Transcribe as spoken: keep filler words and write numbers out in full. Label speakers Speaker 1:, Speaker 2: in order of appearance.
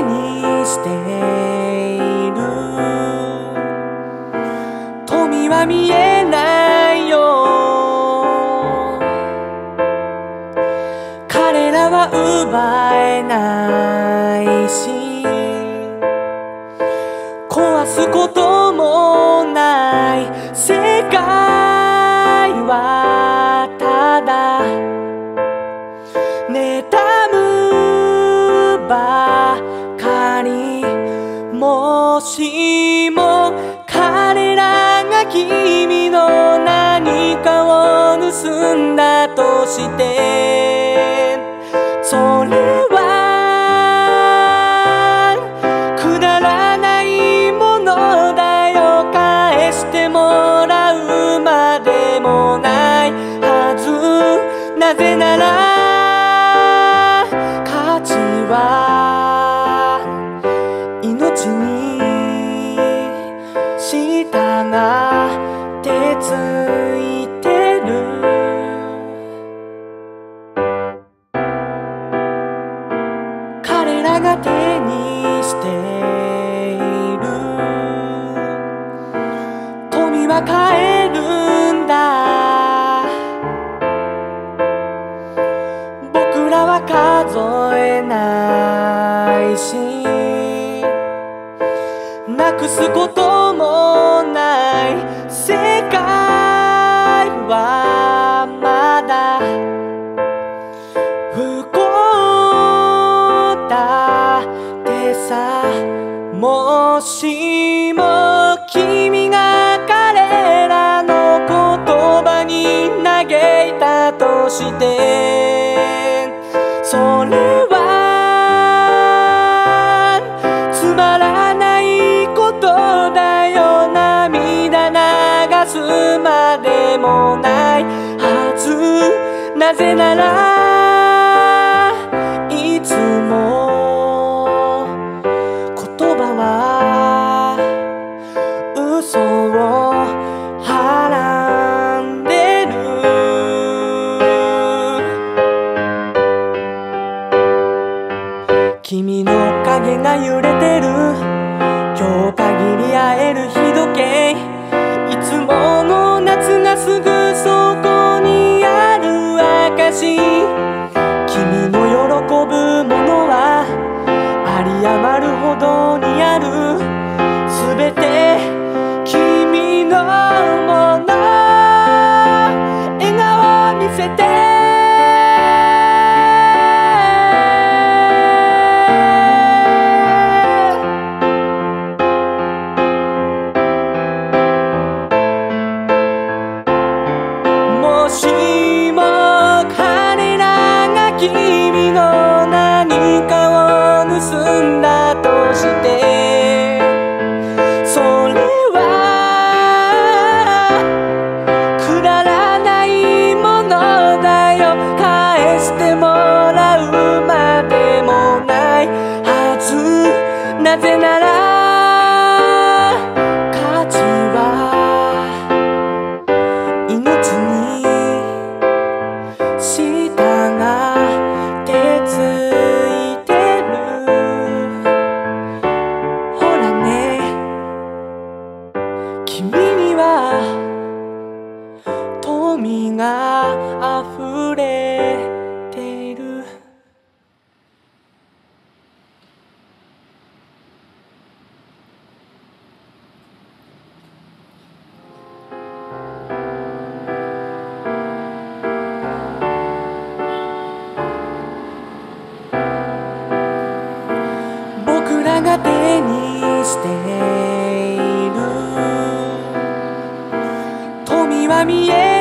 Speaker 1: にしている富は見えないよ。彼らは奪えないし壊すこともない。世界はただ妬むばかり。もしも彼らが君の何かを盗んだとしてそれはくだらないものだよ。返してもらうまでもないはず。なぜなら価値は命に従ってついてる。彼らが手にしている富は買えるんだ。僕らは数えないしなくすこともない。世界はまだ不幸だってさ。もしも君が彼らの言葉に嘆いたとしてそれはつまらないことだよ。涙流すまでもないはず。なぜならいつも言葉は嘘をはらんでる。君の影が揺れてる。今日限り会える日時計。いつもの夏がすぐそこにある証。君の喜ぶものは有り余るほどにある。すべて君のもの。笑顔を見せてもしも彼らが君の何かを盗んだとしてそれはくだらないものだよ。返してもらうまでもないはず。なぜなら価値は命に従ってついてる。ほらね君には富が溢れている。僕らが手にしている富は見え